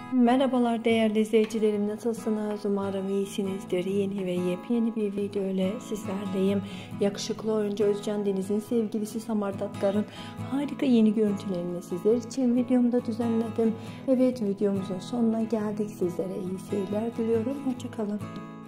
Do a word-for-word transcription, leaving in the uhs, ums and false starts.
Merhabalar değerli izleyicilerim, nasılsınız? Umarım iyisinizdir. Yeni ve yepyeni bir video ile sizlerleyim. Yakışıklı oyuncu Özcan Deniz'in sevgilisi Samar Tatkar'ın harika yeni görüntülerini sizler için videomda düzenledim. Evet, videomuzun sonuna geldik. Sizlere iyi seyirler diliyorum. Hoşçakalın.